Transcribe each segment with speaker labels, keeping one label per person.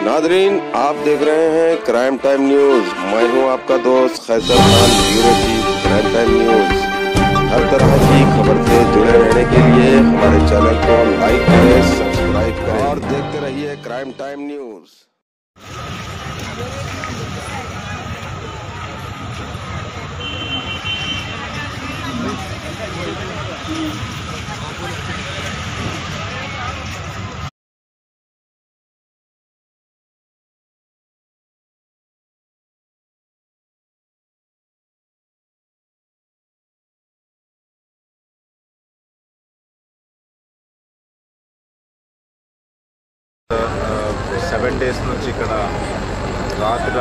Speaker 1: Nadreen, आप देख रहे हैं क्राइम टाइम न्यूज। मैं हूं आपका दोस्त Khaisar Khan, bureau chief crime time news. हर तरह की खबर से जुड़े रहने के लिए हमारे चैनल को लाइक करें, सब्सक्राइब करें और देखते रहिए crime time news.
Speaker 2: Seven days నుంచి ఇక్కడ రాత్రి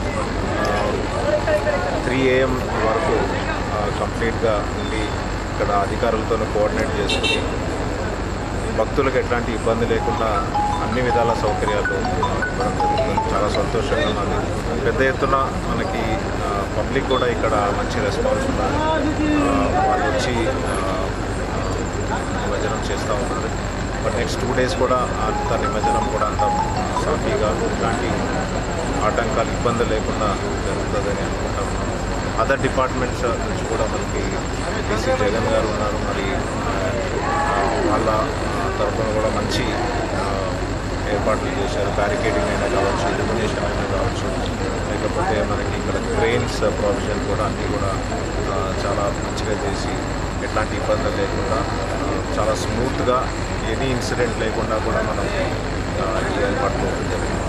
Speaker 2: 3 AM వరకు కంప్లీట్గా ఉండి ఇక్కడ అధికారులతో కోఆర్డినేట్ చేసుకుని భక్తులకు ఎట్లాంటి ఇబ్బంది లేకుండా అన్ని విధాల సౌకర్యాలు ఇవ్వడం జరుగుతుంది. చాలా సంతోషంగా ఉన్నది. పెద్ద ఎత్తున మనకి పబ్లిక్ కూడా ఇక్కడ మంచి రెస్పాన్స్ ఉన్నది. వాళ్ళు వచ్చి నిమజ్జనం చేస్తూ ఉన్నారు. బట్ నెక్స్ట్ 2 days కూడా అంత నిమజ్జనం కూడా అంత సాఫీగా ఇలాంటి ఆటంకాలు ఇబ్బంది లేకుండా జరుగుతుందని అనుకుంటా ఉన్నాం. అదర్ డిపార్ట్మెంట్స్ నుంచి కూడా మనకి డీసీ జగన్ గారు ఉన్నారు. మరి వాళ్ళ తరఫున కూడా మంచి ఏర్పాట్లు చేశారు. బ్యారికేడింగ్ అయినా కావచ్చు, ఇల్యూమినేషన్ అయినా కావచ్చు, లేకపోతే మనకి ఇక్కడ ట్రైన్స్ ప్రొవిజన్ కూడా అన్నీ కూడా చాలా మంచిగా చేసి ఎట్లాంటి ఇబ్బందులు లేకుండా చాలా స్మూత్గా ఎనీ ఇన్సిడెంట్ లేకుండా కూడా మనం ఈ ఏర్పాట్లు జరిగింది.